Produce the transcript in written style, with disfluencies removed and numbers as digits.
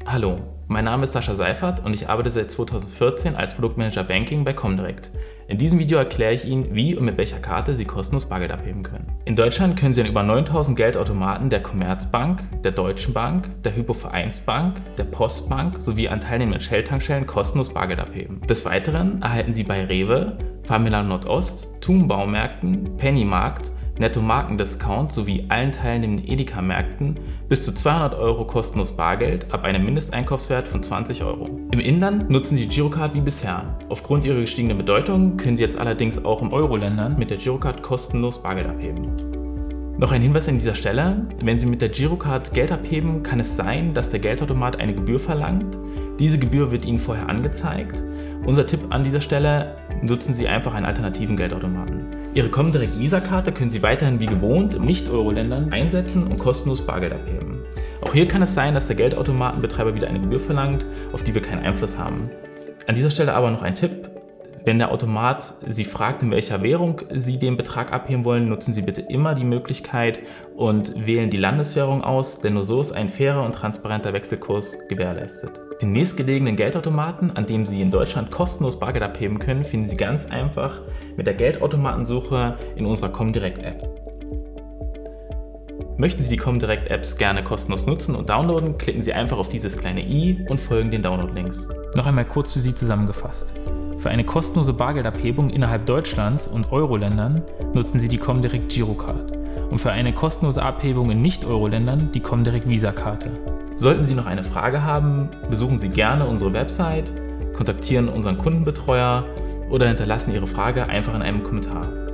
Hallo, mein Name ist Sascha Seifert und ich arbeite seit 2014 als Produktmanager Banking bei Comdirect. In diesem Video erkläre ich Ihnen, wie und mit welcher Karte Sie kostenlos Bargeld abheben können. In Deutschland können Sie an über 9000 Geldautomaten der Commerzbank, der Deutschen Bank, der Hypo-Vereinsbank, der Postbank sowie an teilnehmenden Shell-Tankstellen kostenlos Bargeld abheben. Des Weiteren erhalten Sie bei Rewe, Famila Nordost, TUM Baumärkten, Pennymarkt, Netto Markendiscount sowie allen teilnehmenden Edeka-Märkten bis zu 200 € kostenlos Bargeld ab einem Mindesteinkaufswert von 20 €. Im Inland nutzen Sie die Girocard wie bisher. Aufgrund ihrer gestiegenen Bedeutung können Sie jetzt allerdings auch in Euro-Ländern mit der Girocard kostenlos Bargeld abheben. Noch ein Hinweis an dieser Stelle: Wenn Sie mit der Girocard Geld abheben, kann es sein, dass der Geldautomat eine Gebühr verlangt. Diese Gebühr wird Ihnen vorher angezeigt. Unser Tipp an dieser Stelle: Nutzen Sie einfach einen alternativen Geldautomaten. Ihre Comdirect Visa-Karte können Sie weiterhin wie gewohnt in Nicht-Euro-Ländern einsetzen und kostenlos Bargeld abheben. Auch hier kann es sein, dass der Geldautomatenbetreiber wieder eine Gebühr verlangt, auf die wir keinen Einfluss haben. An dieser Stelle aber noch ein Tipp: Wenn der Automat Sie fragt, in welcher Währung Sie den Betrag abheben wollen, nutzen Sie bitte immer die Möglichkeit und wählen die Landeswährung aus, denn nur so ist ein fairer und transparenter Wechselkurs gewährleistet. Den nächstgelegenen Geldautomaten, an dem Sie in Deutschland kostenlos Bargeld abheben können, finden Sie ganz einfach mit der Geldautomatensuche in unserer Comdirect-App. Möchten Sie die Comdirect-Apps gerne kostenlos nutzen und downloaden, klicken Sie einfach auf dieses kleine i und folgen den Download-Links. Noch einmal kurz für Sie zusammengefasst. Für eine kostenlose Bargeldabhebung innerhalb Deutschlands und Euro-Ländern nutzen Sie die Comdirect Girocard und für eine kostenlose Abhebung in Nicht-Euro-Ländern die Comdirect Visa-Karte. Sollten Sie noch eine Frage haben, besuchen Sie gerne unsere Website, kontaktieren unseren Kundenbetreuer oder hinterlassen Ihre Frage einfach in einem Kommentar.